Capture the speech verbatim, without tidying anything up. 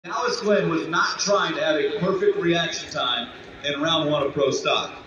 Dallas Glenn was not trying to have a perfect reaction time in round one of pro stock.